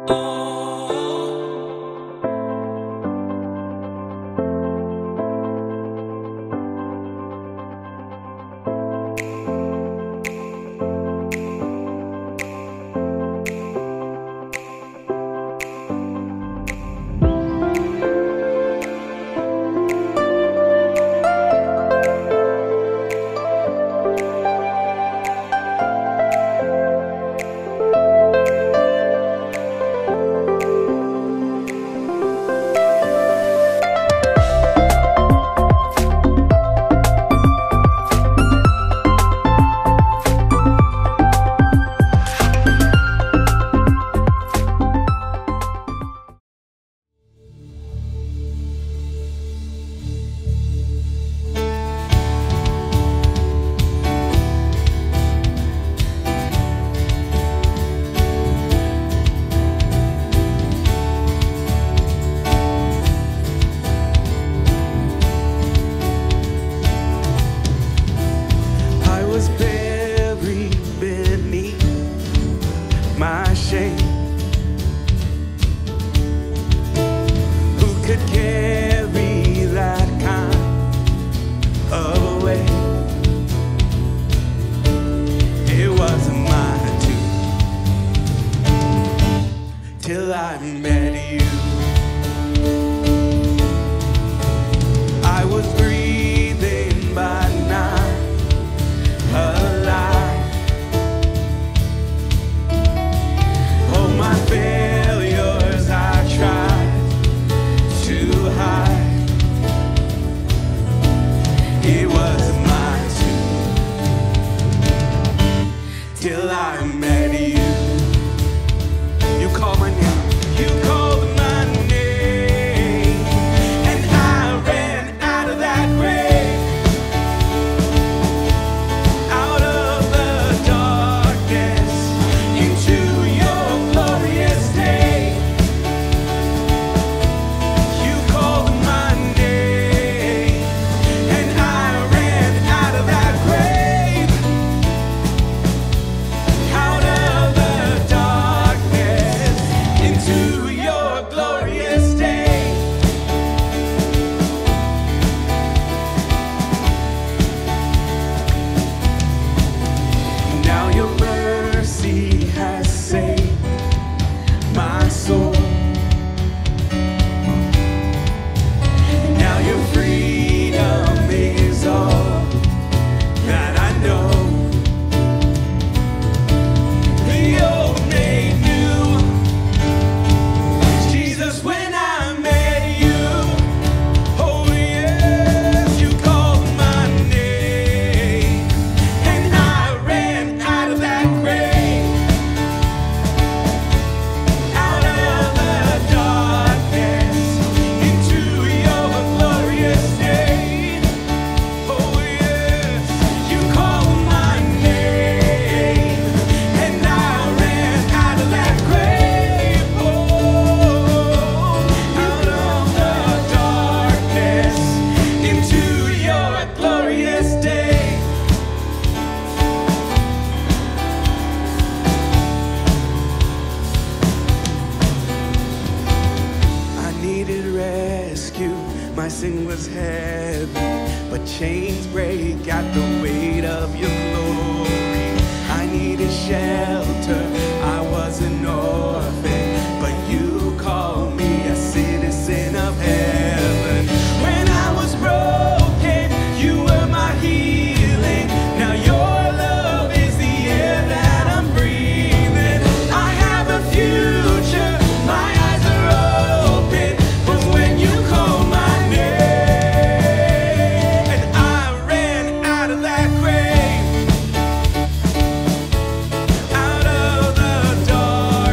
till I met you. I was breathing but not alive. Oh, my failures I tried to hide. It was my tomb till I met you. You call my name. You called my name, and I ran out of that grave, out of the darkness, into your glorious day. You called my name, and I ran out of that grave, out of the darkness, into your glorious day. Now your mercy has saved my soul. Now your freedom is all that I know. The old made new. Jesus, when I met you, oh yes, you called my name, and I ran out of that grave, out of the darkness, into your glorious day. Oh yes, you called my name, and I ran out of that grave. Oh, out of the darkness, into your glorious day. I needed rescue, my sin was heavy, but chains break at the weight of your glory. I needed shelter, I was an orphan, but you called me a citizen of heaven. When I was broken, you were my healing. Now your love is the air that I'm breathing. I have a future, my eyes are open, was when you called my name, and I ran out of that grave, out of the dark.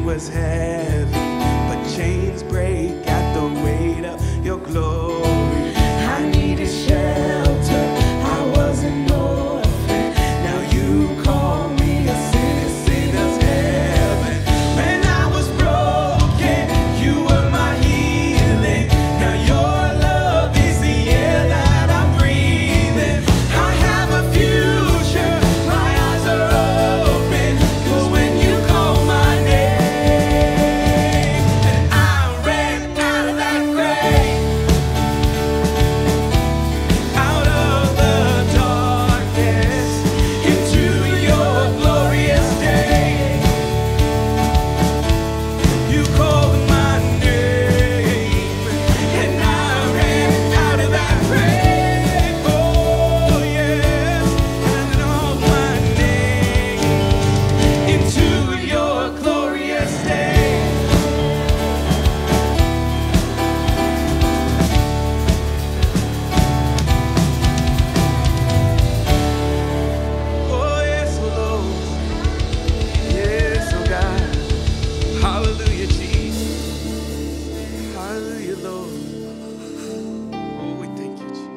was heavy, but chains break at the weight of your glory. I needed shelter, I was an orphan. Now you call me a sinner's heaven. When I was broken, you were my healing. Now your love is the air that I'm breathing. I have a future, my eyes are open, 'cause when you call my name, and I ran out of that grave, out of the darkness, into your glorious day. You called my name, and I ran out of that grave. Oh yes, and called my name into your glorious day. Oh yes, oh Lord, yes, oh God. Hallelujah, Jesus. Hallelujah, Lord. Oh, we thank you, Jesus.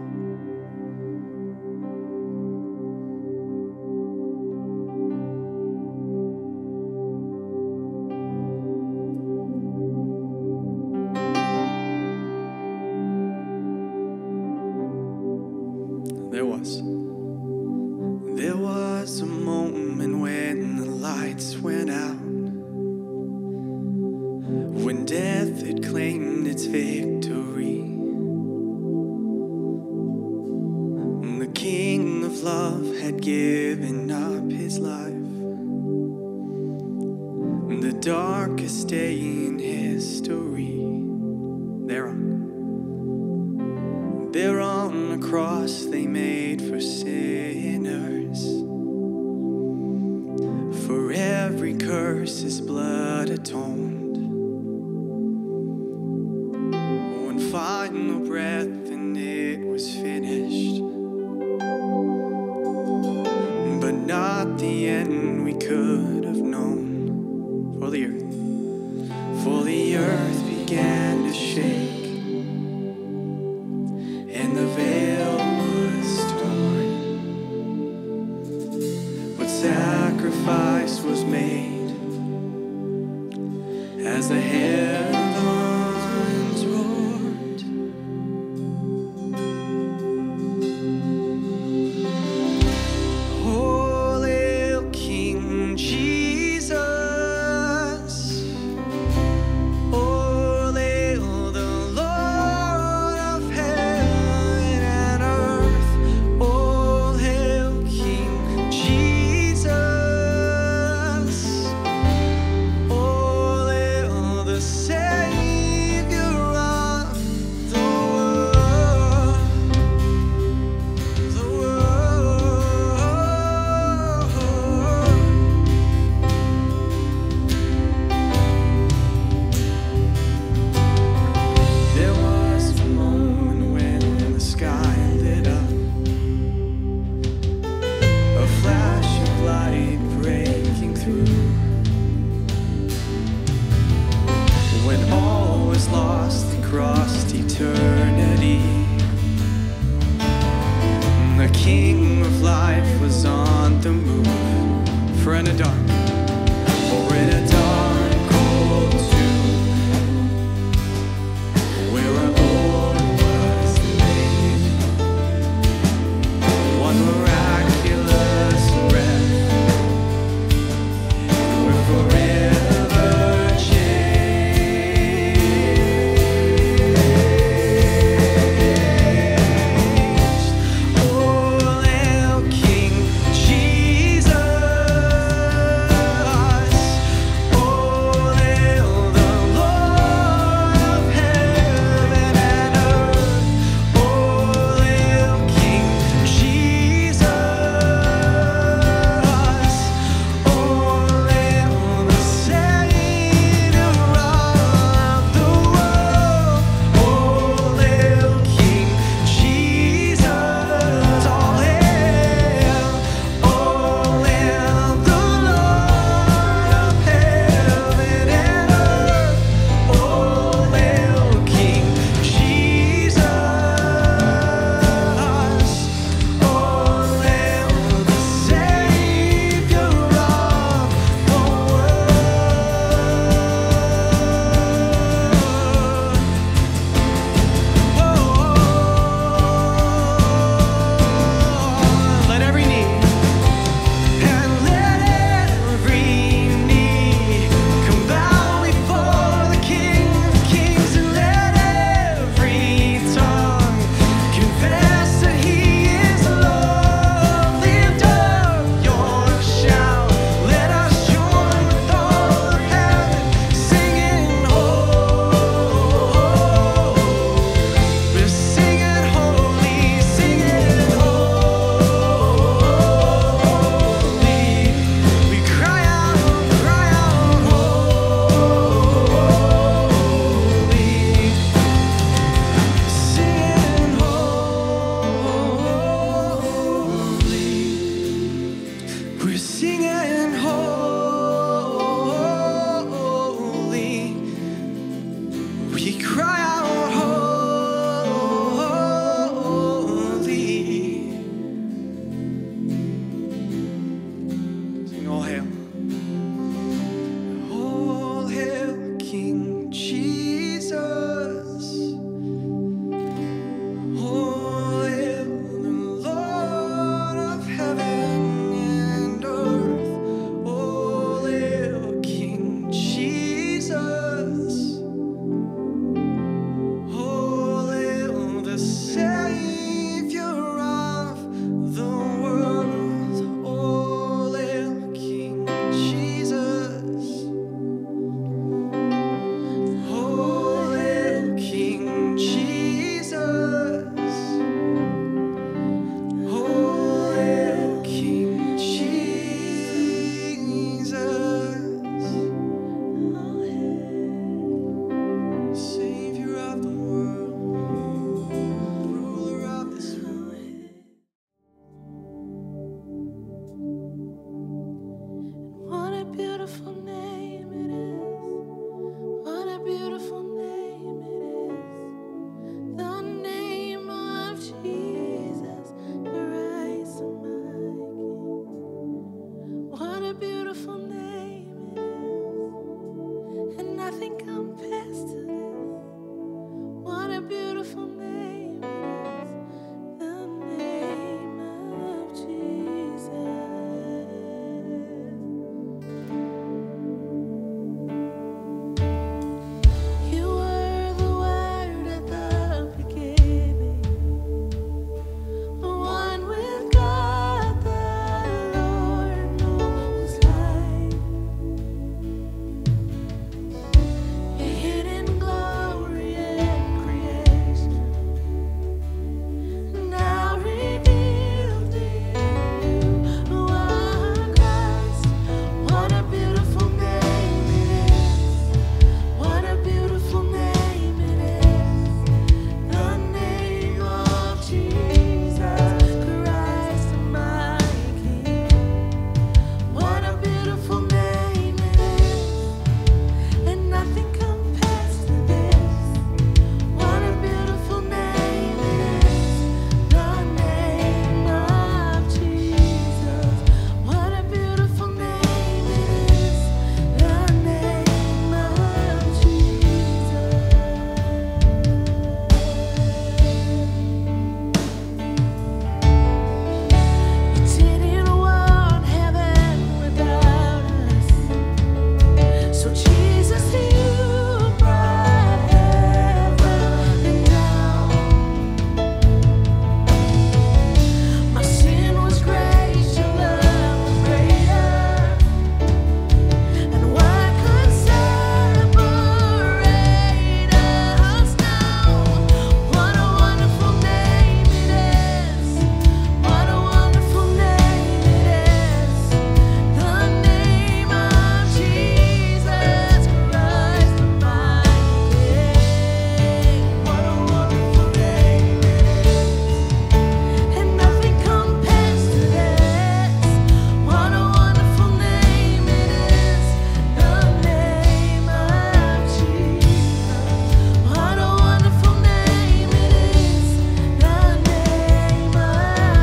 There was a moment when the lights went out, when death had claimed its victory. And the King of Love had given up his life. And the darkest day in history. There on the cross they made for sinners. For every curse his blood atoned. One final breath and it was finished. But not the end we could have known. For the earth began to shake, and the veil was torn. But sacrifice was made as the heavens roared. Oh, little King Jesus, oh, little the Lord of heaven and earth. Oh, hail King Jesus, oh, little the Savior of the world, the world. There was a moment when the sky lit up, a flash of light breaking through. When all was lost across eternity, the King of Life was on the move. For in a dark, or in a dark, cold tomb, where our Lord was laid, one miraculous breath, and we're forever changed. Oh, little King Jesus, singing holy. We cry out holy. Sing all hail. All hail King Jesus. All hail the Lord of heaven and earth. All hail King Jesus. All hail the Savior of the world. All hail King Jesus. All hail King Jesus. All hail King Jesus. Savior of the world, ruler of this world. What a beautiful name it is. What a beautiful name it is. The name of Jesus, Christ my King. What a beautiful name it is. And nothing compares to this. What a beautiful name it is. The name of Jesus. You were the Word at the beginning, one with God, the Lord Most High. Your hidden glory in creation, now revealed in you, who are Christ. What a beautiful name it is. What a beautiful name it is. The name of Jesus Christ, my King. What a beautiful name it is. And nothing compares to this. What a beautiful name it is. The name of Jesus. What a beautiful name it is. The name of Jesus. You didn't want heaven without us. So Jesus, you brought heaven down. My sin was great, your love was greater. And what could separate us now? What a wonderful name it is. What a wonderful name it is. The name of Jesus Christ, my King. What a wonderful name it is. And nothing compares to this. What a wonderful name it is. The name of Jesus. What a wonderful name it is. The name of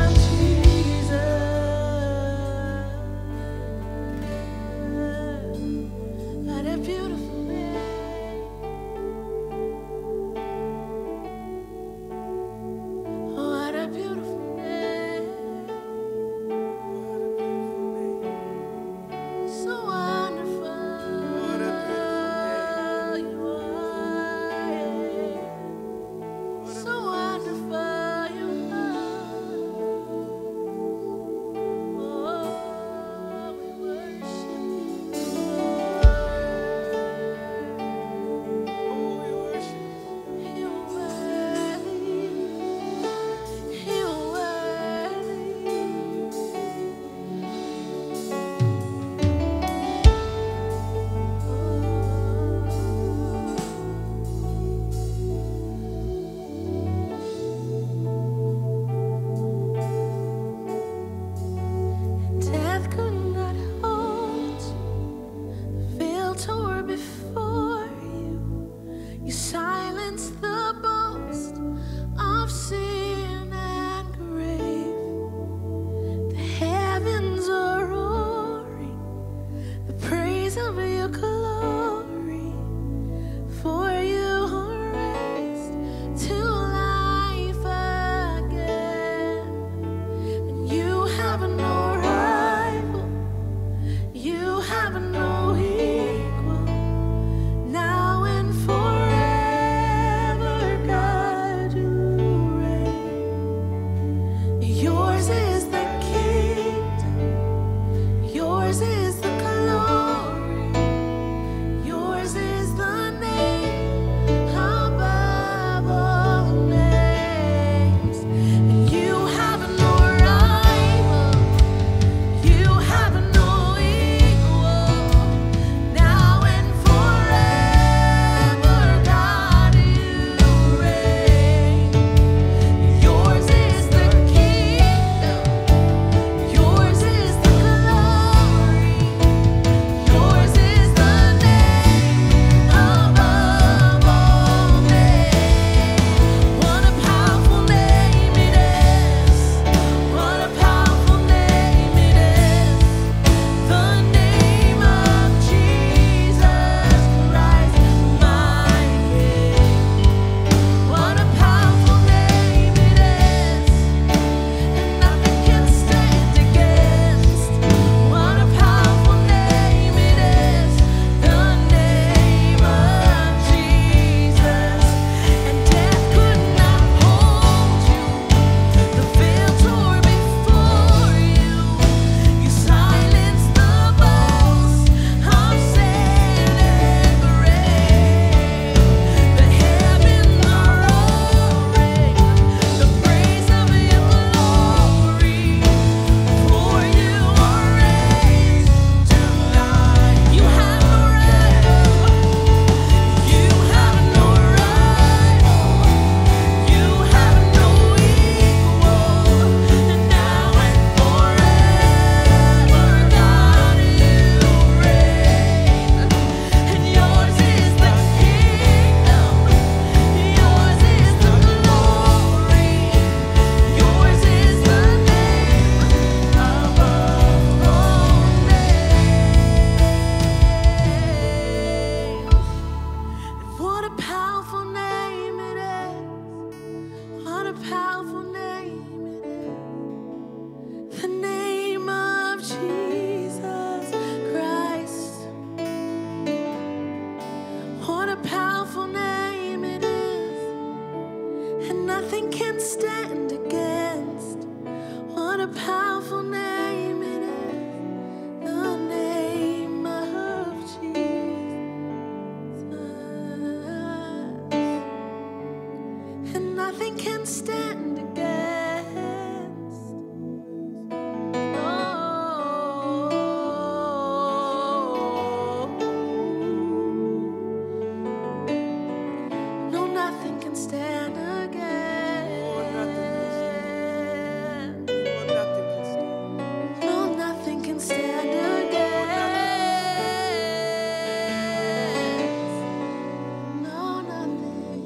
Jesus. What a beautiful name. What a beautiful name. So wonderful. What a beautiful You are. So wonderful you are. Oh, we worship you. have no equal, now and forever, God, you reign. Yours is the kingdom, yours is the glory, yours is the name above all names. And you have no rival, you have no equal, now and forever, God, you reign. Yours is the kingdom, yours is the glory, yours is the name above all names. What a powerful name it is. What a powerful name it is. The name of Jesus Christ, my King. What a powerful name it is, and nothing can stand against. What a powerful name it is, the name of Jesus. And death could not hold you, the veil tore before you. You silenced the boast of sin and grave. The heavens are roaring, the praise of your glory. For you are raised to life. You have no rival, you have no rival, you have no equal, and now and forever, God, you reign. And yours is the kingdom, yours is the glory, yours is the name above all names. What a powerful name it is. What a powerful name it is. The name of Jesus Christ. What a powerful name it is, and nothing can stand against. What a powerful name it is, the name of Jesus. And nothing can stand against. No, nothing can stand against. No, nothing can stand against. No, nothing.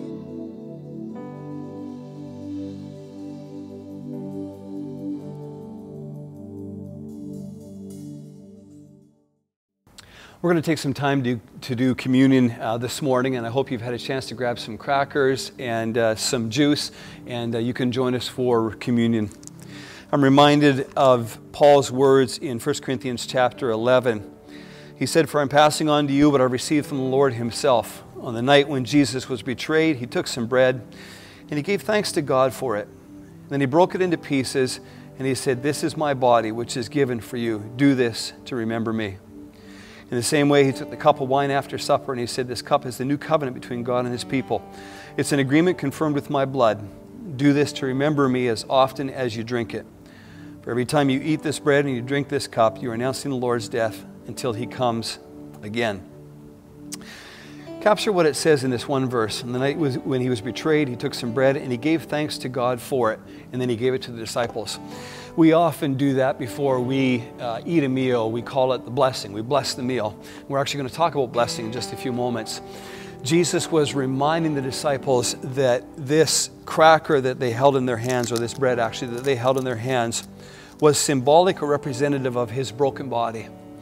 We're going to take some time to do communion this morning, and I hope you've had a chance to grab some crackers and some juice, and you can join us for communion. I'm reminded of Paul's words in 1 Corinthians chapter 11. He said, "For I'm passing on to you what I received from the Lord himself. On the night when Jesus was betrayed, he took some bread, and he gave thanks to God for it. Then he broke it into pieces, and he said, 'This is my body, which is given for you. Do this to remember me.' In the same way, he took the cup of wine after supper, and he said, 'This cup is the new covenant between God and his people. It's an agreement confirmed with my blood. Do this to remember me as often as you drink it. For every time you eat this bread and you drink this cup, you are announcing the Lord's death until he comes again.'" Capture what it says in this one verse. On the night when he was betrayed, he took some bread and he gave thanks to God for it, and then he gave it to the disciples. We often do that before we eat a meal. We call it the blessing. We bless the meal. We're actually going to talk about blessing in just a few moments. Jesus was reminding the disciples that this cracker that they held in their hands, or this bread actually that they held in their hands, was symbolic or representative of his broken body.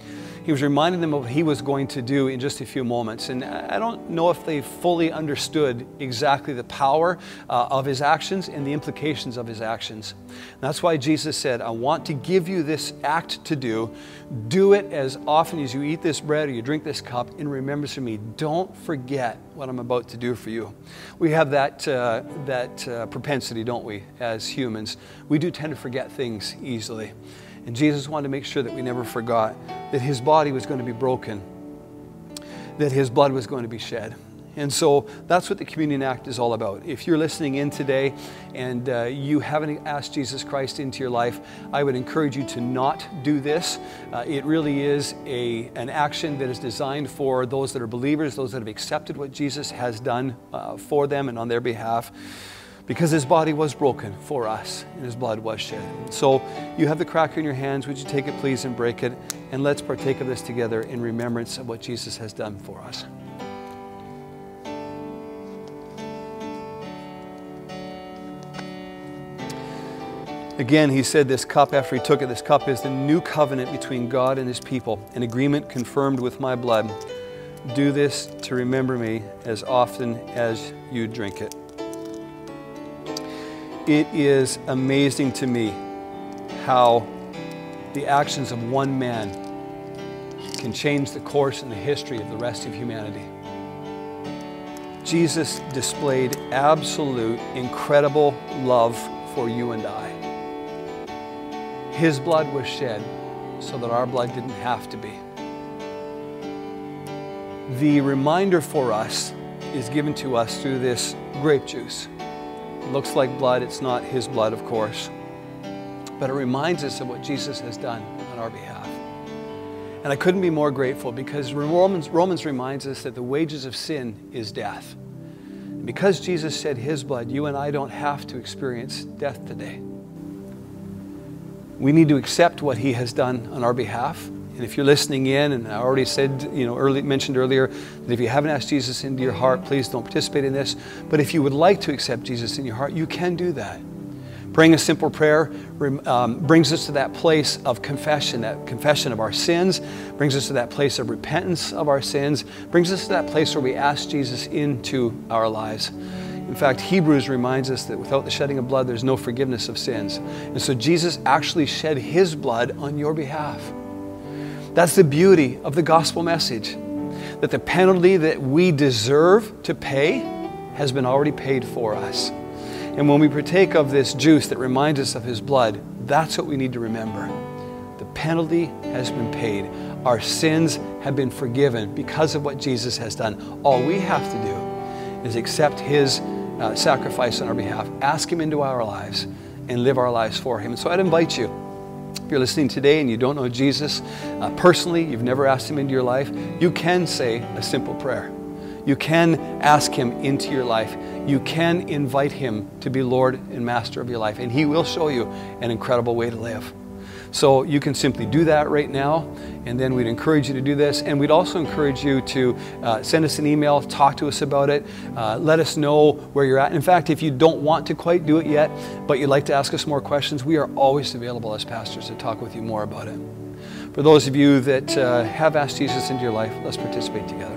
He was reminding them of what he was going to do in just a few moments. And I don't know if they fully understood exactly the power of his actions and the implications of his actions. And that's why Jesus said, I want to give you this act to do. Do it as often as you eat this bread or you drink this cup in remembrance of me. Don't forget what I'm about to do for you. We have that propensity, don't we, as humans? We do tend to forget things easily. And Jesus wanted to make sure that we never forgot that his body was going to be broken, that his blood was going to be shed. And so that's what the Communion Act is all about. If you're listening in today and you haven't asked Jesus Christ into your life, I would encourage you to not do this. It really is an action that is designed for those that are believers, those that have accepted what Jesus has done for them and on their behalf, because his body was broken for us and his blood was shed. So you have the cracker in your hands. Would you take it, please, and break it? And let's partake of this together in remembrance of what Jesus has done for us. Again, he said this cup, after he took it, this cup is the new covenant between God and his people, an agreement confirmed with my blood. Do this to remember me as often as you drink it. It is amazing to me how the actions of one man can change the course and the history of the rest of humanity. Jesus displayed absolute, incredible love for you and I. His blood was shed so that our blood didn't have to be. The reminder for us is given to us through this grape juice. It looks like blood. It's not his blood, of course. But it reminds us of what Jesus has done on our behalf. And I couldn't be more grateful, because Romans reminds us that the wages of sin is death. And because Jesus shed his blood, you and I don't have to experience death today. We need to accept what he has done on our behalf. And if you're listening in, and I already said, mentioned earlier, that if you haven't asked Jesus into your heart, please don't participate in this. But if you would like to accept Jesus in your heart, you can do that. Praying a simple prayer brings us to that place of confession, that confession of our sins, brings us to that place of repentance of our sins, brings us to that place where we ask Jesus into our lives. In fact, Hebrews reminds us that without the shedding of blood, there's no forgiveness of sins. And so Jesus actually shed his blood on your behalf. That's the beauty of the gospel message, that the penalty that we deserve to pay has been already paid for us. And when we partake of this juice that reminds us of his blood, that's what we need to remember. The penalty has been paid. Our sins have been forgiven because of what Jesus has done. All we have to do is accept his sacrifice on our behalf, ask him into our lives, and live our lives for him. And so I'd invite you, if you're listening today and you don't know Jesus personally, you've never asked him into your life, you can say a simple prayer. You can ask him into your life. You can invite him to be Lord and Master of your life, and he will show you an incredible way to live. So you can simply do that right now, and then we'd encourage you to do this. And we'd also encourage you to send us an email, talk to us about it, let us know where you're at. In fact, if you don't want to quite do it yet, but you'd like to ask us more questions, we are always available as pastors to talk with you more about it. For those of you that have asked Jesus into your life, let's participate together.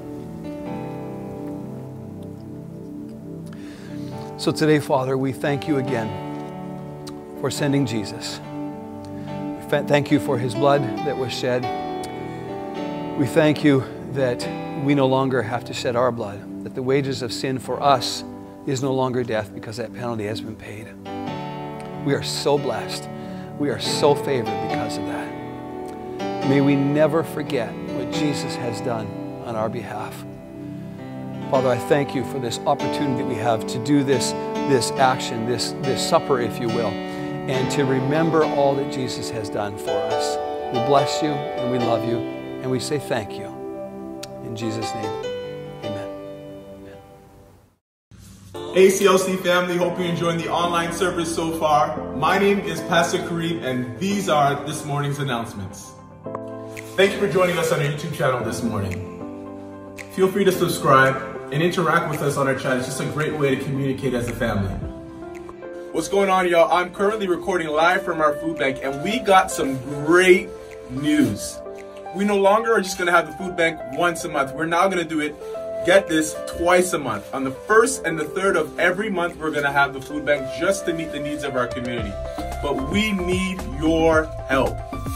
So today, Father, we thank you again for sending Jesus. Thank you for his blood that was shed. We thank you that we no longer have to shed our blood, that the wages of sin for us is no longer death, because that penalty has been paid. We are so blessed. We are so favored because of that. May we never forget what Jesus has done on our behalf. Father, I thank you for this opportunity that we have to do this action, this supper, if you will, and to remember all that Jesus has done for us. We bless you and we love you, and we say thank you. In Jesus' name, amen. Hey CLC family, hope you're enjoying the online service so far. My name is Pastor Kareem, and these are this morning's announcements. Thank you for joining us on our YouTube channel this morning. Feel free to subscribe and interact with us on our channel. It's just a great way to communicate as a family. What's going on, y'all? I'm currently recording live from our food bank, and we got some great news. we no longer are just going to have the food bank once a month. We're now going to do it, get this, twice a month. On the 1st and the 3rd of every month, we're going to have the food bank just to meet the needs of our community. But we need your help.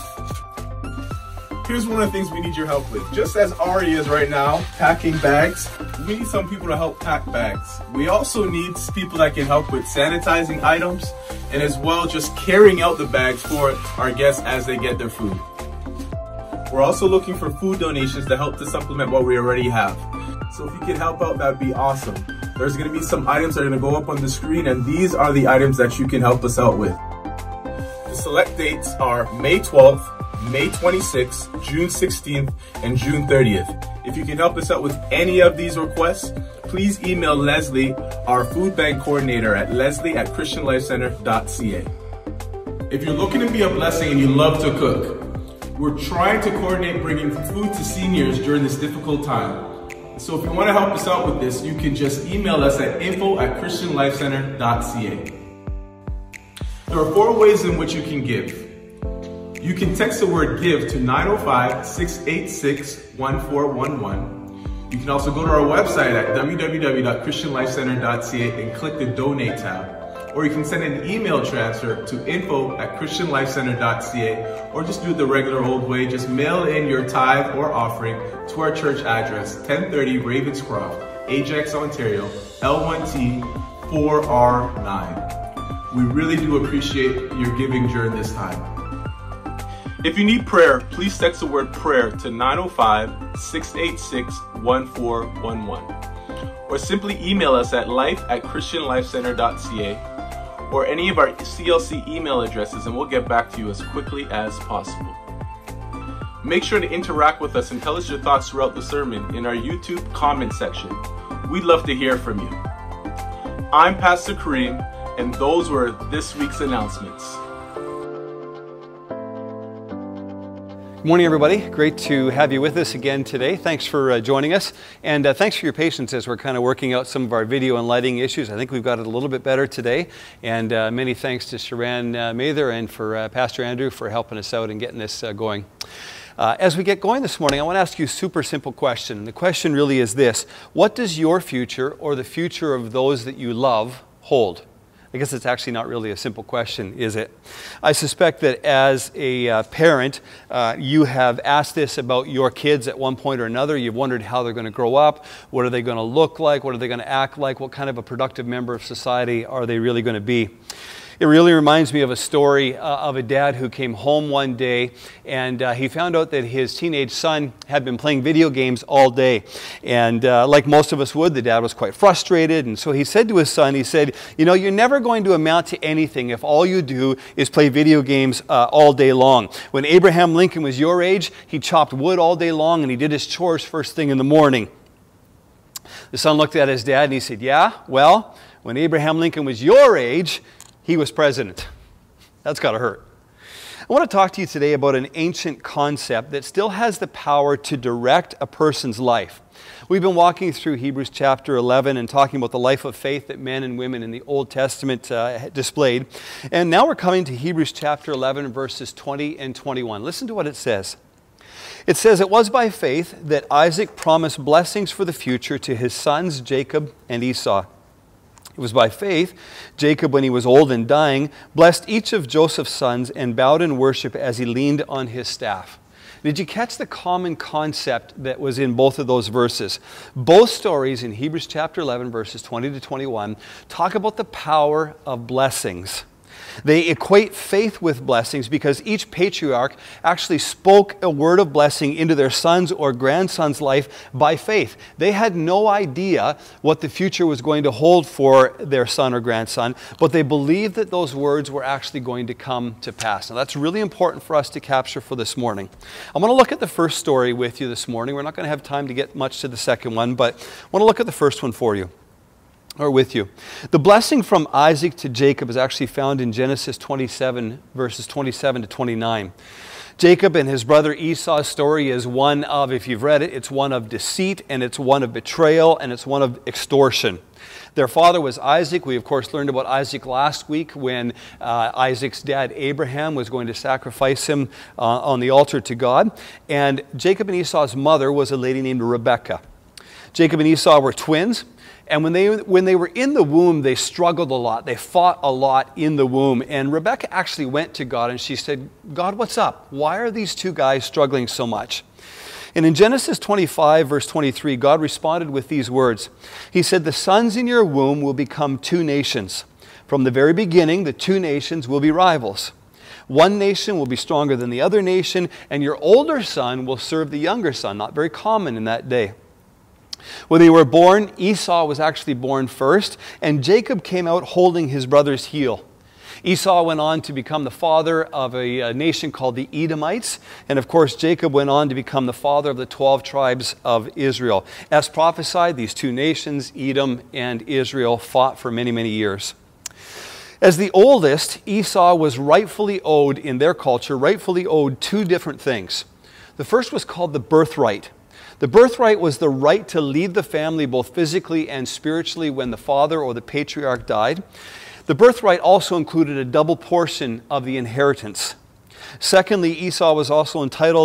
Here's one of the things we need your help with. Just as Ari is right now packing bags, we need some people to help pack bags. We also need people that can help with sanitizing items and as well just carrying out the bags for our guests as they get their food. We're also looking for food donations to help to supplement what we already have. So if you can help out, that'd be awesome. There's gonna be some items that are gonna go up on the screen, and these are the items that you can help us out with. The select dates are May 12th, May 26th, June 16th, and June 30th. If you can help us out with any of these requests, please email Leslie, our food bank coordinator, at leslie@christianlifecenter.ca. If you're looking to be a blessing and you love to cook, we're trying to coordinate bringing food to seniors during this difficult time. So if you want to help us out with this, you can just email us at info@christianlifecenter.ca. There are 4 ways in which you can give. You can text the word GIVE to 905-686-1411. You can also go to our website at www.christianlifecenter.ca and click the Donate tab. Or you can send an email transfer to info@christianlifecenter.ca, or just do it the regular old way. Just mail in your tithe or offering to our church address, 1030 Ravenscroft, Ajax, Ontario, L1T 4R9. We really do appreciate your giving during this time. If you need prayer, please text the word prayer to 905-686-1411. Or simply email us at life@christianlifecenter.ca or any of our CLC email addresses, and we'll get back to you as quickly as possible. Make sure to interact with us and tell us your thoughts throughout the sermon in our YouTube comment section. We'd love to hear from you. I'm Pastor Kareem, and those were this week's announcements. Good morning, everybody. Great to have you with us again today. Thanks for joining us, and thanks for your patience as we're kind of working out some of our video and lighting issues. I think we've got it a little bit better today, and many thanks to Sharan Mather and for Pastor Andrew for helping us out and getting this going. As we get going this morning, I want to ask you a super simple question. The question really is this: what does your future or the future of those that you love hold? I guess it's actually not really a simple question, is it? I suspect that as a parent, you have asked this about your kids at one point or another. You've wondered how they're going to grow up. What are they going to look like? What are they going to act like? What kind of a productive member of society are they really going to be? It really reminds me of a story of a dad who came home one day and he found out that his teenage son had been playing video games all day. And like most of us would, the dad was quite frustrated. And so he said to his son, he said, you know, you're never going to amount to anything if all you do is play video games all day long. When Abraham Lincoln was your age, he chopped wood all day long and he did his chores first thing in the morning. The son looked at his dad and he said, yeah, well, when Abraham Lincoln was your age, he was president. That's got to hurt. I want to talk to you today about an ancient concept that still has the power to direct a person's life. We've been walking through Hebrews chapter 11 and talking about the life of faith that men and women in the Old Testament displayed. And now we're coming to Hebrews chapter 11, verses 20 and 21. Listen to what it says. It says, it was by faith that Isaac promised blessings for the future to his sons Jacob and Esau. It was by faith, Jacob, when he was old and dying, blessed each of Joseph's sons and bowed in worship as he leaned on his staff. Did you catch the common concept that was in both of those verses? Both stories in Hebrews chapter 11, verses 20 to 21, talk about the power of blessings. They equate faith with blessings because each patriarch actually spoke a word of blessing into their son's or grandson's life by faith. They had no idea what the future was going to hold for their son or grandson, but they believed that those words were actually going to come to pass. Now that's really important for us to capture for this morning. I'm going to look at the first story with you this morning. We're not going to have time to get much to the second one, but I want to look at the first one for you. Or with you. The blessing from Isaac to Jacob is actually found in Genesis 27, verses 27 to 29. Jacob and his brother Esau's story is one of, if you've read it, it's one of deceit, and it's one of betrayal, and it's one of extortion. Their father was Isaac. We, of course, learned about Isaac last week when Isaac's dad, Abraham, was going to sacrifice him on the altar to God. And Jacob and Esau's mother was a lady named Rebekah. Jacob and Esau were twins. And when they were in the womb, they struggled a lot. They fought a lot in the womb. And Rebekah actually went to God and she said, God, what's up? Why are these two guys struggling so much? And in Genesis 25, verse 23, God responded with these words. He said, the sons in your womb will become two nations. From the very beginning, the two nations will be rivals. One nation will be stronger than the other nation, and your older son will serve the younger son. Not very common in that day. When they were born, Esau was actually born first, and Jacob came out holding his brother's heel. Esau went on to become the father of a nation called the Edomites, and of course Jacob went on to become the father of the 12 tribes of Israel. As prophesied, these two nations, Edom and Israel, fought for many, many years. As the oldest, Esau was rightfully owed, in their culture, rightfully owed two different things. The first was called the birthright. The birthright was the right to lead the family both physically and spiritually when the father or the patriarch died. The birthright also included a double portion of the inheritance. Secondly, Esau was also entitled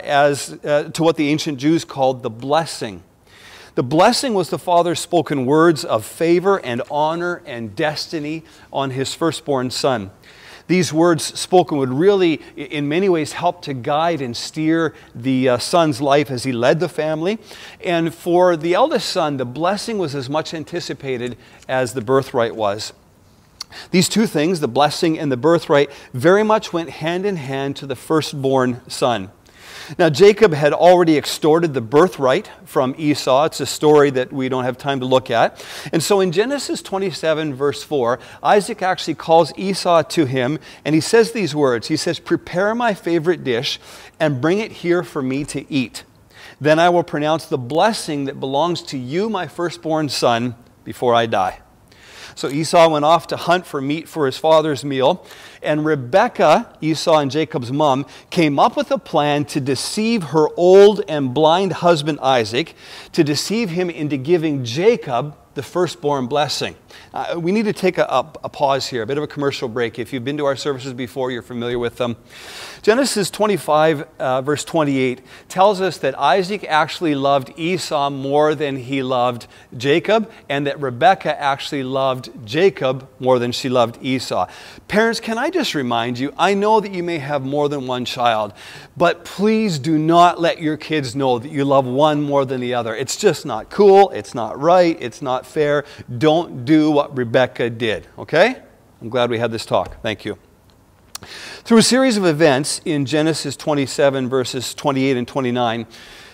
to what the ancient Jews called the blessing. The blessing was the father's spoken words of favor and honor and destiny on his firstborn son. These words spoken would really, in many ways, help to guide and steer the son's life as he led the family. And for the eldest son, the blessing was as much anticipated as the birthright was. These two things, the blessing and the birthright, very much went hand in hand to the firstborn son. Now, Jacob had already extorted the birthright from Esau. It's a story that we don't have time to look at. And so in Genesis 27, verse 4, Isaac actually calls Esau to him, and he says these words. He says, prepare my favorite dish and bring it here for me to eat. Then I will pronounce the blessing that belongs to you, my firstborn son, before I die. So Esau went off to hunt for meat for his father's meal, and Rebekah, Esau and Jacob's mom, came up with a plan to deceive her old and blind husband Isaac, to deceive him into giving Jacob the firstborn blessing. We need to take a pause here, a bit of a commercial break. If you've been to our services before, you're familiar with them. Genesis 25, verse 28 tells us that Isaac actually loved Esau more than he loved Jacob, and that Rebekah actually loved Jacob more than she loved Esau. Parents, can I just remind you, I know that you may have more than one child, but please do not let your kids know that you love one more than the other. It's just not cool, it's not right, it's not fair. Don't do what Rebekah did, okay? I'm glad we had this talk. Thank you. Through a series of events in Genesis 27, verses 28 and 29,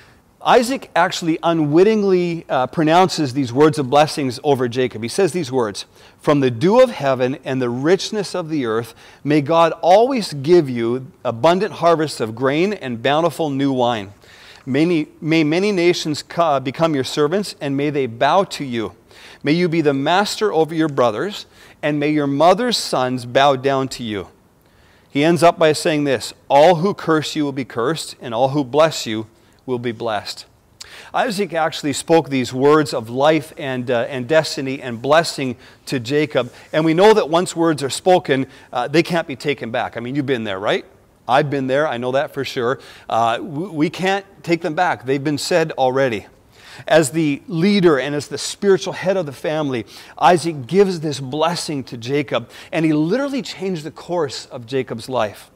Isaac actually unwittingly pronounces these words of blessings over Jacob. He says these words, from the dew of heaven and the richness of the earth, may God always give you abundant harvests of grain and bountiful new wine. May many nations become your servants, and may they bow to you. May you be the master over your brothers, and may your mother's sons bow down to you. He ends up by saying this, all who curse you will be cursed, and all who bless you will be blessed. Isaac actually spoke these words of life and destiny and blessing to Jacob. And we know that once words are spoken, they can't be taken back. I mean, you've been there, right? I've been there. I know that for sure. We can't take them back. They've been said already. As the leader and as the spiritual head of the family, Isaac gives this blessing to Jacob, and he literally changed the course of Jacob's life.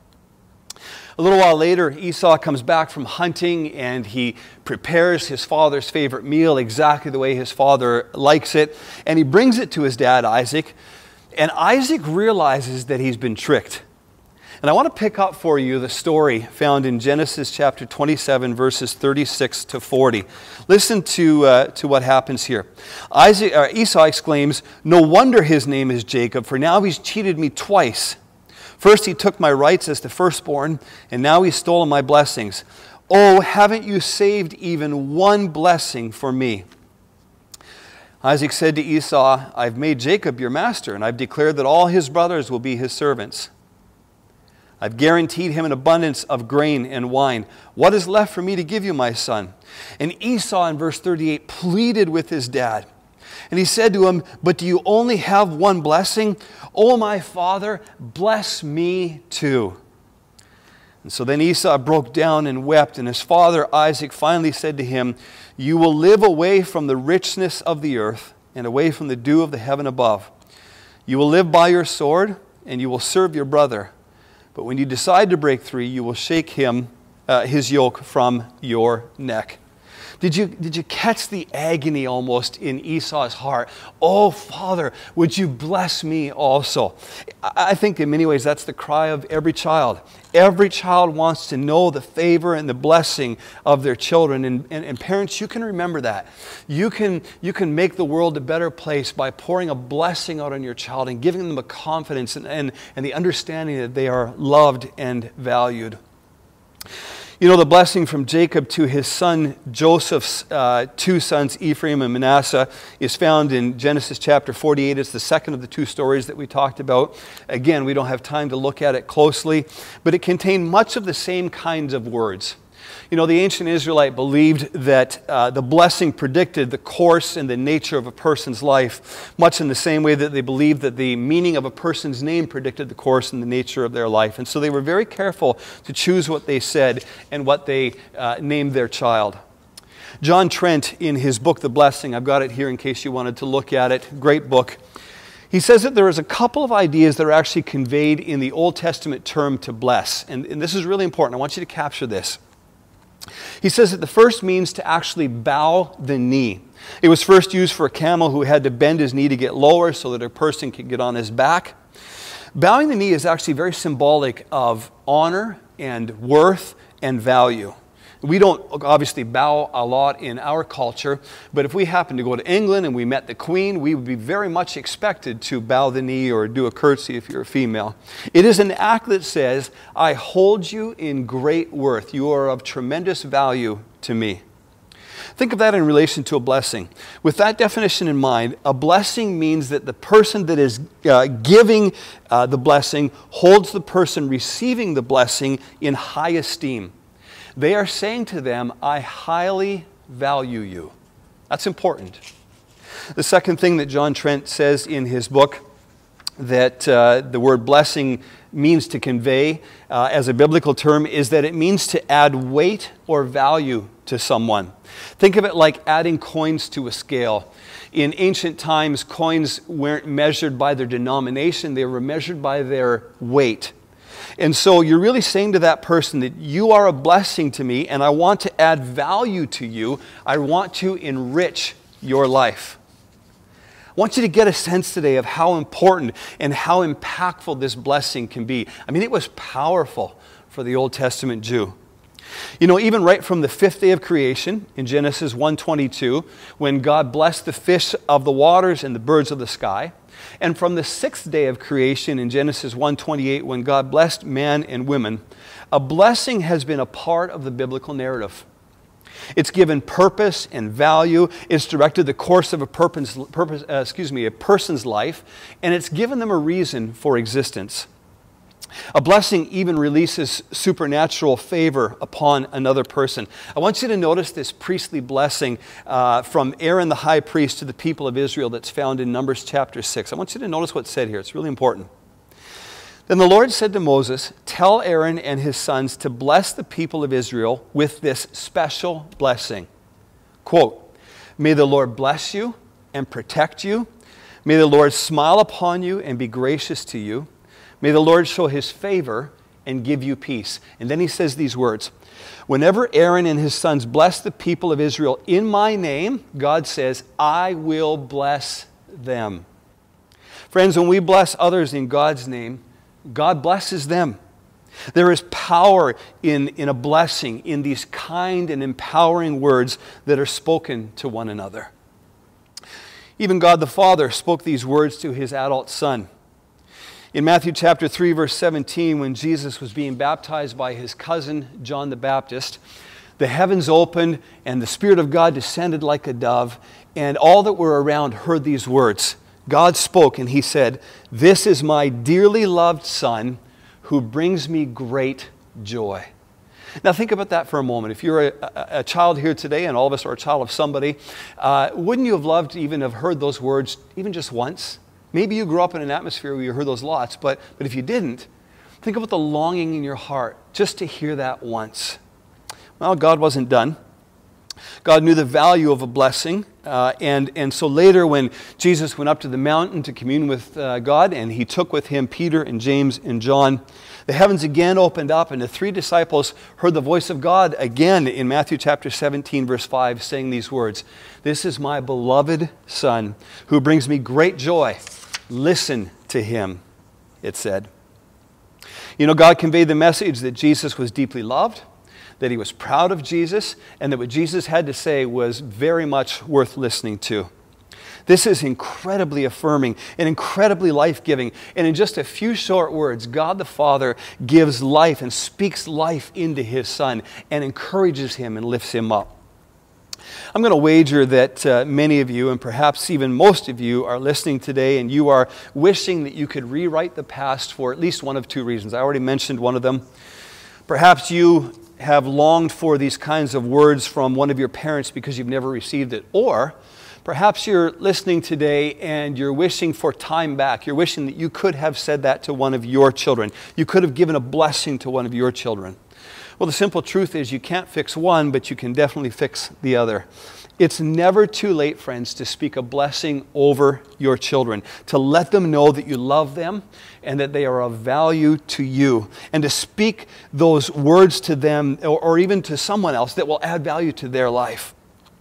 A little while later, Esau comes back from hunting, and he prepares his father's favorite meal exactly the way his father likes it, and he brings it to his dad, Isaac, and Isaac realizes that he's been tricked. And I want to pick up for you the story found in Genesis chapter 27, verses 36 to 40. Listen to what happens here. Esau exclaims, no wonder his name is Jacob, for now he's cheated me twice. First he took my rights as the firstborn, and now he's stolen my blessings. Oh, haven't you saved even one blessing for me? Isaac said to Esau, I've made Jacob your master, and I've declared that all his brothers will be his servants. I've guaranteed him an abundance of grain and wine. What is left for me to give you, my son?" And Esau, in verse 38, pleaded with his dad. And he said to him, "But do you only have one blessing? Oh, my father, bless me too." And so then Esau broke down and wept, and his father Isaac finally said to him, "You will live away from the richness of the earth and away from the dew of the heaven above. You will live by your sword, and you will serve your brother. But when you decide to break free, you will shake his yoke from your neck." Did you catch the agony almost in Esau's heart? "Oh, Father, would you bless me also?" I think in many ways that's the cry of every child. Every child wants to know the favor and the blessing of their children. And parents, you can remember that. You can make the world a better place by pouring a blessing out on your child and giving them a confidence and the understanding that they are loved and valued. You know, the blessing from Jacob to his son Joseph's two sons, Ephraim and Manasseh, is found in Genesis chapter 48. It's the second of the two stories that we talked about. Again, we don't have time to look at it closely, but it contained much of the same kinds of words. You know, the ancient Israelite believed that the blessing predicted the course and the nature of a person's life, much in the same way that they believed that the meaning of a person's name predicted the course and the nature of their life. And so they were very careful to choose what they said and what they named their child. John Trent, in his book, The Blessing, I've got it here in case you wanted to look at it, great book. He says that there is a couple of ideas that are actually conveyed in the Old Testament term to bless. And this is really important. I want you to capture this. He says that the first means to actually bow the knee. It was first used for a camel who had to bend his knee to get lower so that a person could get on his back. Bowing the knee is actually very symbolic of honor and worth and value. We don't obviously bow a lot in our culture, but if we happen to go to England and we met the Queen, we would be very much expected to bow the knee or do a curtsy if you're a female. It is an act that says, "I hold you in great worth. You are of tremendous value to me." Think of that in relation to a blessing. With that definition in mind, a blessing means that the person that is giving the blessing holds the person receiving the blessing in high esteem. They are saying to them, "I highly value you." That's important. The second thing that John Trent says in his book that the word blessing means to convey as a biblical term is that it means to add weight or value to someone. Think of it like adding coins to a scale. In ancient times, coins weren't measured by their denomination, they were measured by their weight. And so you're really saying to that person that you are a blessing to me and I want to add value to you. I want to enrich your life. I want you to get a sense today of how important and how impactful this blessing can be. I mean, it was powerful for the Old Testament Jew. You know, even right from the fifth day of creation in Genesis 1:22, when God blessed the fish of the waters and the birds of the sky, and from the sixth day of creation in Genesis 1:28, when God blessed man and women, a blessing has been a part of the biblical narrative. It's given purpose and value. It's directed the course of a person's life, and it's given them a reason for existence. A blessing even releases supernatural favor upon another person. I want you to notice this priestly blessing from Aaron the high priest to the people of Israel that's found in Numbers chapter 6. I want you to notice what's said here. It's really important. Then the Lord said to Moses, "Tell Aaron and his sons to bless the people of Israel with this special blessing." Quote, "May the Lord bless you and protect you. May the Lord smile upon you and be gracious to you. May the Lord show his favor and give you peace." And then he says these words, "Whenever Aaron and his sons bless the people of Israel in my name," God says, "I will bless them." Friends, when we bless others in God's name, God blesses them. There is power in a blessing, in these kind and empowering words that are spoken to one another. Even God the Father spoke these words to his adult son. In Matthew chapter 3, verse 17, when Jesus was being baptized by his cousin, John the Baptist, the heavens opened and the Spirit of God descended like a dove, and all that were around heard these words. God spoke and he said, "This is my dearly loved Son, who brings me great joy. Now think about that for a moment. If you're a child here today, and all of us are a child of somebody, wouldn't you have loved to even have heard those words even just once? Maybe you grew up in an atmosphere where you heard those lots, but if you didn't, think about the longing in your heart just to hear that once. Well, God wasn't done. God knew the value of a blessing, and so later when Jesus went up to the mountain to commune with God, and he took with him Peter and James and John, the heavens again opened up, and the three disciples heard the voice of God again in Matthew chapter 17, verse 5, saying these words, "This is my beloved Son, who brings me great joy. Listen to him," it said. You know, God conveyed the message that Jesus was deeply loved, that he was proud of Jesus, and that what Jesus had to say was very much worth listening to. This is incredibly affirming and incredibly life-giving. And in just a few short words, God the Father gives life and speaks life into his Son and encourages him and lifts him up. I'm going to wager that many of you, and perhaps even most of you, are listening today and you are wishing that you could rewrite the past for at least one of two reasons. I already mentioned one of them. Perhaps you have longed for these kinds of words from one of your parents because you've never received it. Or perhaps you're listening today and you're wishing for time back. You're wishing that you could have said that to one of your children. You could have given a blessing to one of your children. Well, the simple truth is you can't fix one, but you can definitely fix the other. It's never too late, friends, to speak a blessing over your children, to let them know that you love them and that they are of value to you, and to speak those words to them or even to someone else that will add value to their life.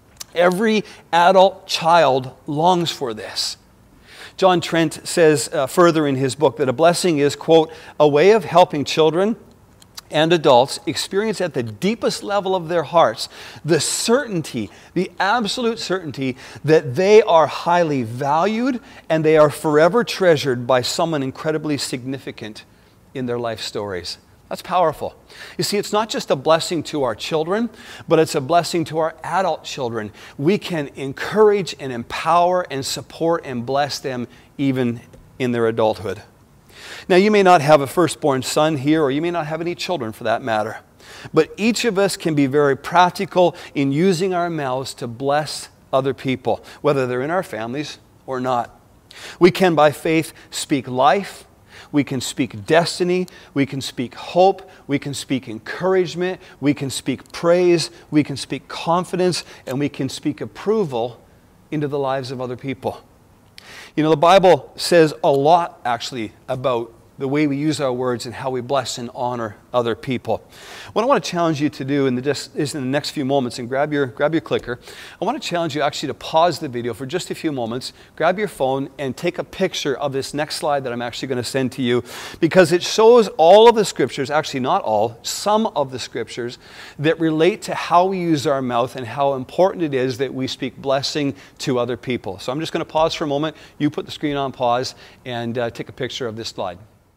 Every adult child longs for this. John Trent says further in his book that a blessing is, quote, a way of helping children and adults experience at the deepest level of their hearts the certainty, the absolute certainty that they are highly valued and they are forever treasured by someone incredibly significant in their life stories. That's powerful. You see, it's not just a blessing to our children, but it's a blessing to our adult children. We can encourage and empower and support and bless them even in their adulthood. Now, you may not have a firstborn son here, or you may not have any children for that matter, but each of us can be very practical in using our mouths to bless other people, whether they're in our families or not. We can, by faith, speak life. We can speak destiny. We can speak hope. We can speak encouragement. We can speak praise. We can speak confidence. And we can speak approval into the lives of other people. You know, the Bible says a lot, actually, about the way we use our words and how we bless and honor other people. What I want to challenge you to do is in the next few moments, and grab your clicker. I want to challenge you actually to pause the video for just a few moments, grab your phone, and take a picture of this next slide that I'm actually going to send to you, because it shows all of the scriptures, actually not all, some of the scriptures that relate to how we use our mouth and how important it is that we speak blessing to other people. So I'm just going to pause for a moment. You put the screen on pause and take a picture of this slide.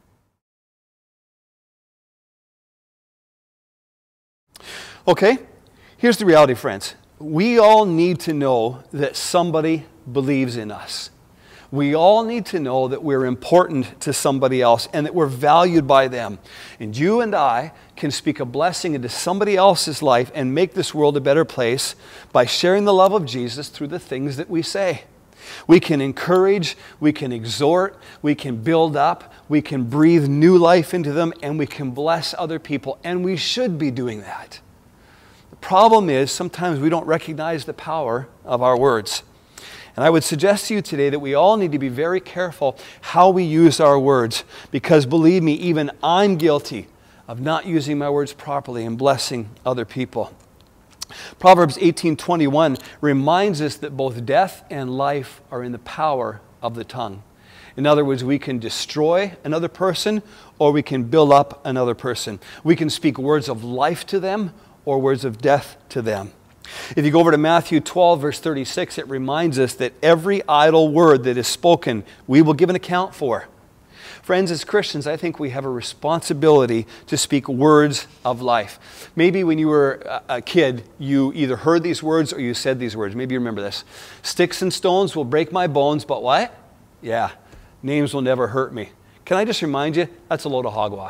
Okay, here's the reality, friends. We all need to know that somebody believes in us. We all need to know that we're important to somebody else and that we're valued by them. And you and I can speak a blessing into somebody else's life and make this world a better place by sharing the love of Jesus through the things that we say. We can encourage, we can exhort, we can build up, we can breathe new life into them, and we can bless other people. And we should be doing that. The problem is sometimes we don't recognize the power of our words. And I would suggest to you today that we all need to be very careful how we use our words, because believe me, even I'm guilty of not using my words properly and blessing other people. Proverbs 18:21 reminds us that both death and life are in the power of the tongue. In other words, we can destroy another person or we can build up another person. We can speak words of life to them or words of death to them. If you go over to Matthew 12, verse 36, it reminds us that every idle word that is spoken, we will give an account for. Friends, as Christians, I think we have a responsibility to speak words of life. Maybe when you were a kid, you either heard these words or you said these words. Maybe you remember this. Sticks and stones will break my bones, but what? Yeah, names will never hurt me. Can I just remind you, that's a load of hogwash.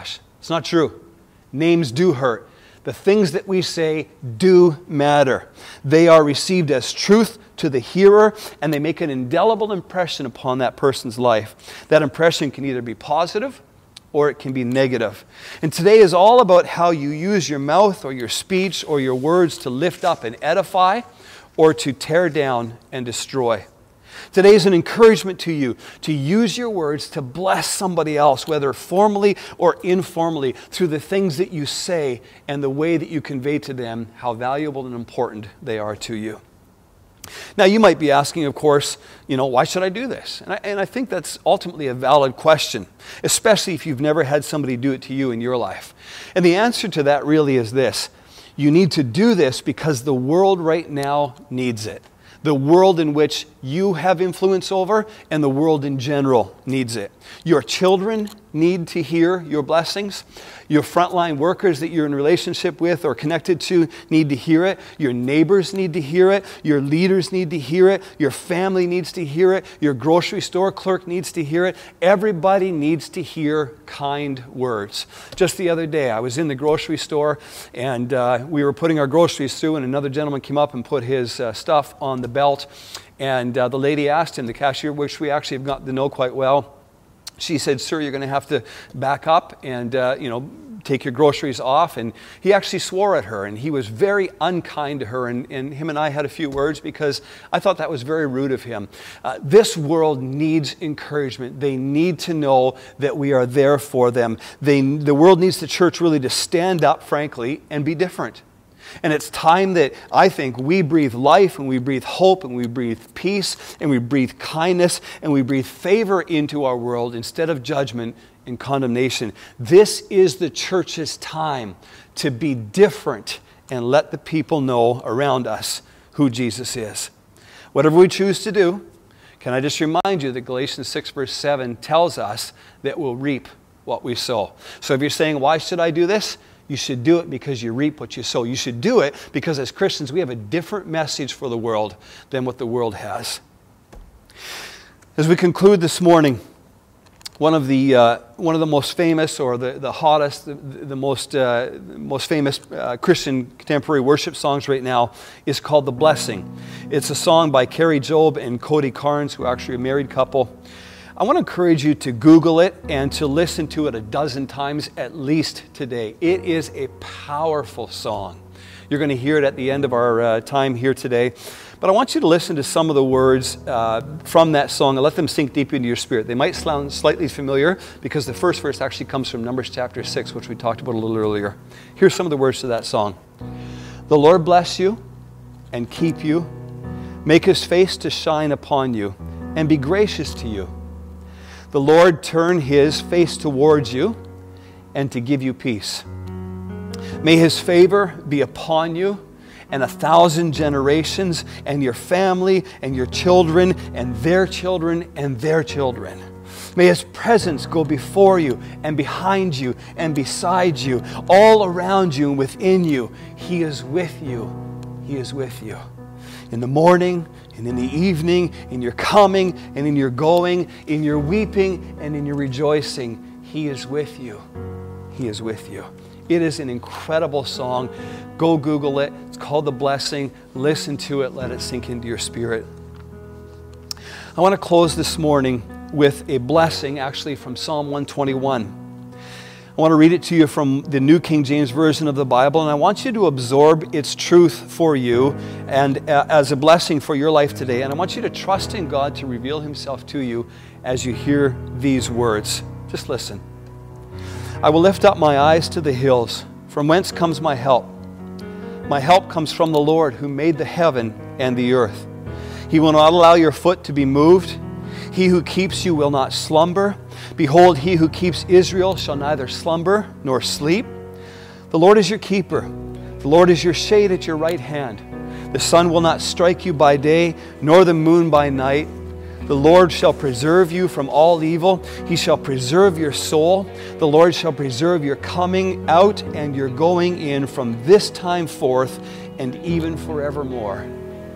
It's not true. Names do hurt. The things that we say do matter. They are received as truth to the hearer, and they make an indelible impression upon that person's life. That impression can either be positive or it can be negative. And today is all about how you use your mouth or your speech or your words to lift up and edify, or to tear down and destroy. Today is an encouragement to you to use your words to bless somebody else, whether formally or informally, through the things that you say and the way that you convey to them how valuable and important they are to you. Now, you might be asking, of course, why should I do this? And I think that's ultimately a valid question, especially if you've never had somebody do it to you in your life. And the answer to that really is this. You need to do this because the world right now needs it. The world in which you have influence over, and the world in general needs it. Your children need to hear your blessings. Your frontline workers that you're in relationship with or connected to need to hear it. Your neighbors need to hear it. Your leaders need to hear it. Your family needs to hear it. Your grocery store clerk needs to hear it. Everybody needs to hear kind words. Just the other day, I was in the grocery store, and we were putting our groceries through, and another gentleman came up and put his stuff on the belt. And the lady asked him, the cashier, which we actually have gotten to know quite well, she said, "Sir, you're going to have to back up and, take your groceries off." And he actually swore at her, and he was very unkind to her. And him and I had a few words because I thought that was very rude of him. This world needs encouragement. They need to know that we are there for them. The world needs the church really to stand up, frankly, and be different. And it's time that I think we breathe life, and we breathe hope, and we breathe peace, and we breathe kindness, and we breathe favor into our world instead of judgment and condemnation. This is the church's time to be different and let the people know around us who Jesus is. Whatever we choose to do, can I just remind you that Galatians 6 verse 7 tells us that we'll reap what we sow. So if you're saying, why should I do this? You should do it because you reap what you sow. You should do it because as Christians we have a different message for the world than what the world has. As we conclude this morning, one of the most famous, or the hottest, the most famous Christian contemporary worship songs right now is called "The Blessing." It's a song by Carrie Job and Cody Carnes, who are actually a married couple. I want to encourage you to Google it and to listen to it a dozen times at least today. It is a powerful song. You're going to hear it at the end of our time here today. But I want you to listen to some of the words from that song and let them sink deep into your spirit. They might sound slightly familiar because the first verse actually comes from Numbers chapter 6, which we talked about a little earlier. Here's some of the words to that song. "The Lord bless you and keep you, make his face to shine upon you, and be gracious to you. The Lord turn his face towards you and to give you peace. May his favor be upon you and 1,000 generations, and your family and your children and their children and their children. May his presence go before you and behind you and beside you, all around you and within you. He is with you. He is with you. In the morning and in the evening, in your coming and in your going, in your weeping and in your rejoicing, he is with you. He is with you." It is an incredible song. Go Google it. It's called "The Blessing." Listen to it. Let it sink into your spirit. I want to close this morning with a blessing actually from Psalm 121. I want to read it to you from the New King James Version of the Bible, and I want you to absorb its truth for you and as a blessing for your life today. And I want you to trust in God to reveal himself to you as you hear these words. Just listen. "I will lift up my eyes to the hills. From whence comes my help? My help comes from the Lord who made the heaven and the earth. He will not allow your foot to be moved. He who keeps you will not slumber. Behold, he who keeps Israel shall neither slumber nor sleep. The Lord is your keeper. The Lord is your shade at your right hand. The sun will not strike you by day, nor the moon by night. The Lord shall preserve you from all evil. He shall preserve your soul. The Lord shall preserve your coming out and your going in from this time forth and even forevermore.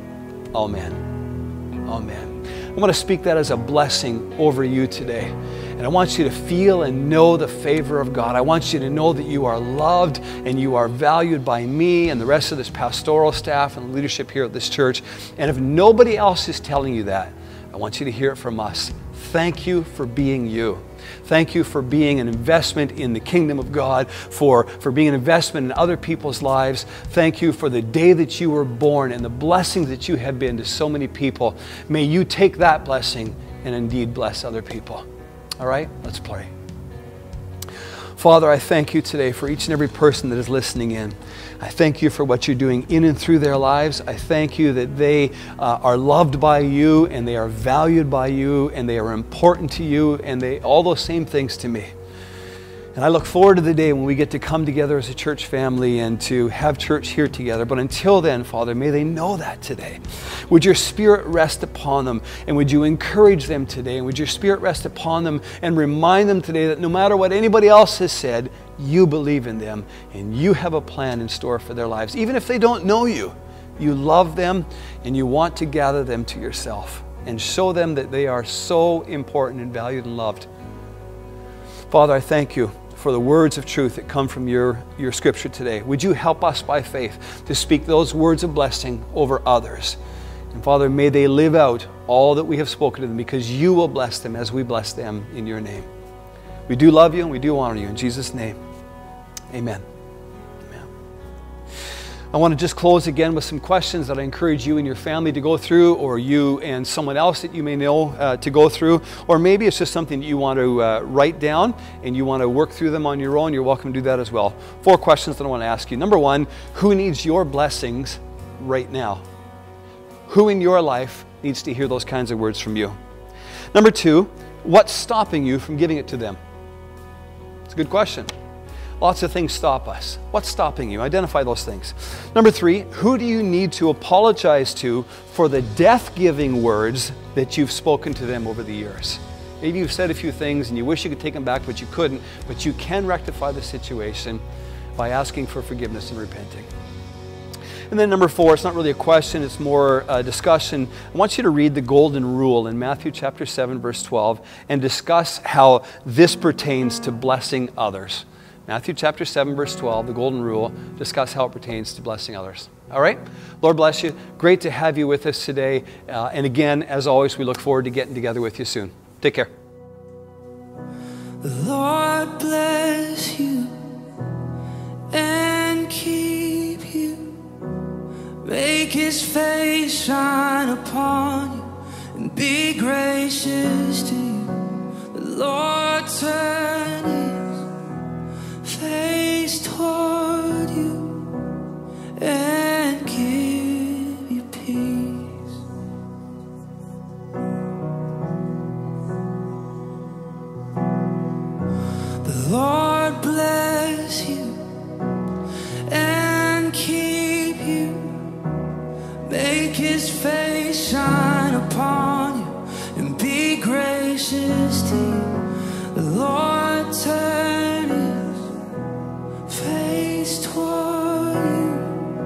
Amen." Amen. I want to speak that as a blessing over you today. And I want you to feel and know the favor of God. I want you to know that you are loved and you are valued by me and the rest of this pastoral staff and leadership here at this church. And if nobody else is telling you that, I want you to hear it from us. Thank you for being you. Thank you for being an investment in the kingdom of God, for being an investment in other people's lives. Thank you for the day that you were born and the blessings that you have been to so many people. May you take that blessing and indeed bless other people. All right, let's pray. Father, I thank you today for each and every person that is listening in. I thank you for what you're doing in and through their lives. I thank you that they are loved by you and they are valued by you and they are important to you and all those same things to me. And I look forward to the day when we get to come together as a church family and to have church here together. But until then, Father, may they know that today. Would your Spirit rest upon them, and would you encourage them today, and would your Spirit rest upon them and remind them today that no matter what anybody else has said, you believe in them and you have a plan in store for their lives. Even if they don't know you, you love them and you want to gather them to yourself and show them that they are so important and valued and loved. Father, I thank you for the words of truth that come from your scripture today. Would you help us by faith to speak those words of blessing over others? And Father, may they live out all that we have spoken to them, because you will bless them as we bless them in your name. We do love you and we do honor you. In Jesus' name, amen. I want to just close again with some questions that I encourage you and your family to go through, or you and someone else that you may know to go through. Or maybe it's just something that you want to write down and you want to work through them on your own. You're welcome to do that as well. 4 questions that I want to ask you. Number 1, who needs your blessings right now? Who in your life needs to hear those kinds of words from you? Number 2, what's stopping you from giving it to them? It's a good question. Lots of things stop us. What's stopping you? Identify those things. Number 3, who do you need to apologize to for the death-giving words that you've spoken to them over the years? Maybe you've said a few things and you wish you could take them back, but you couldn't. But you can rectify the situation by asking for forgiveness and repenting. And then number 4, it's not really a question, it's more a discussion. I want you to read the golden rule in Matthew chapter 7, verse 12, and discuss how this pertains to blessing others. Matthew chapter 7, verse 12, the golden rule, discuss how it pertains to blessing others. All right? Lord bless you. Great to have you with us today. And again, as always, we look forward to getting together with you soon. Take care. The Lord bless you and keep you. Make his face shine upon you and be gracious to you. The Lord turn his face toward you and give you peace. The Lord bless you and keep you. Make his face shine upon you and be gracious to you. The Lord turn his face toward you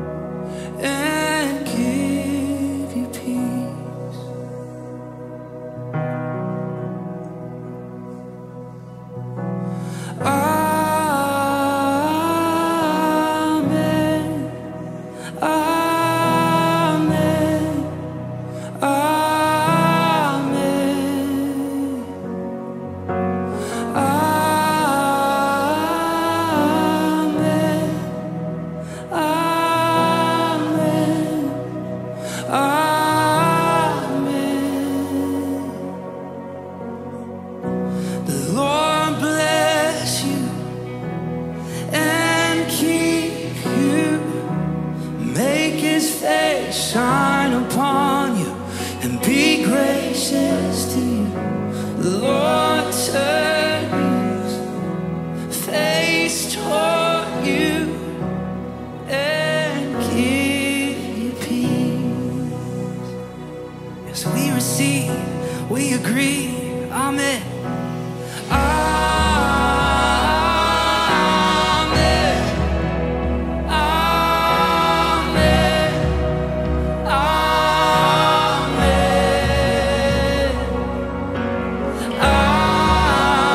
and give you peace. Amen. Amen. The Lord bless you and keep you. Make his face shine upon you and be gracious to you. The Lord turn his face toward you and give you peace. As we receive, we agree. Amen. Amen.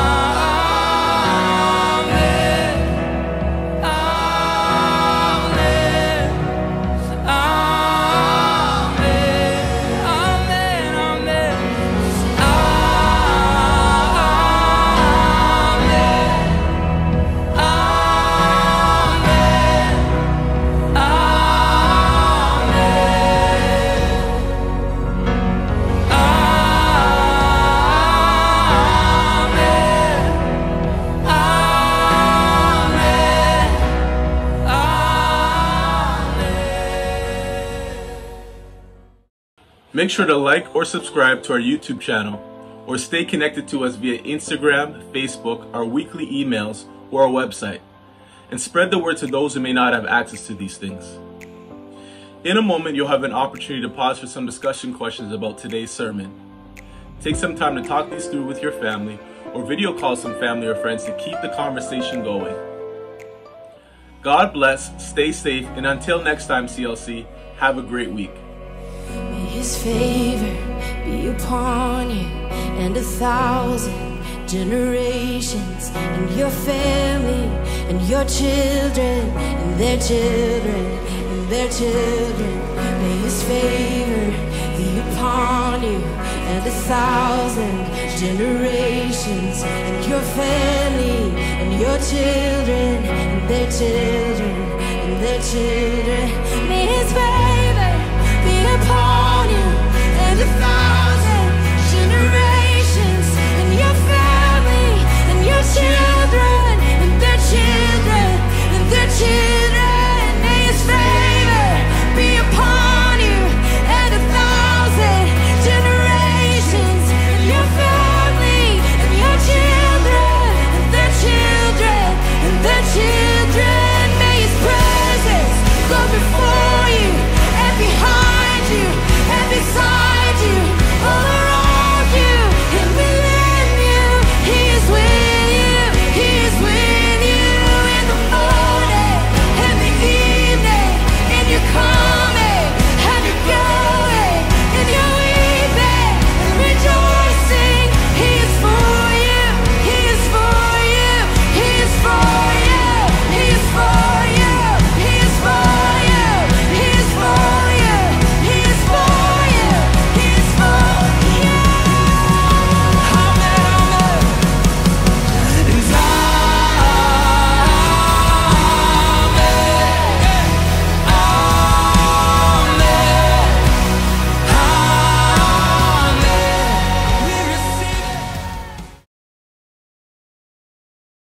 Make sure to like or subscribe to our YouTube channel, or stay connected to us via Instagram, Facebook, our weekly emails, or our website, and spread the word to those who may not have access to these things. In a moment, you'll have an opportunity to pause for some discussion questions about today's sermon. Take some time to talk these through with your family, or video call some family or friends to keep the conversation going. God bless, stay safe, and until next time, CLC, have a great week. May His favor be upon you and 1,000 generations, and your family, and your children, and their children, and their children. May His favor be upon you and 1,000 generations, and your family, and your children, and their children, and their children. May His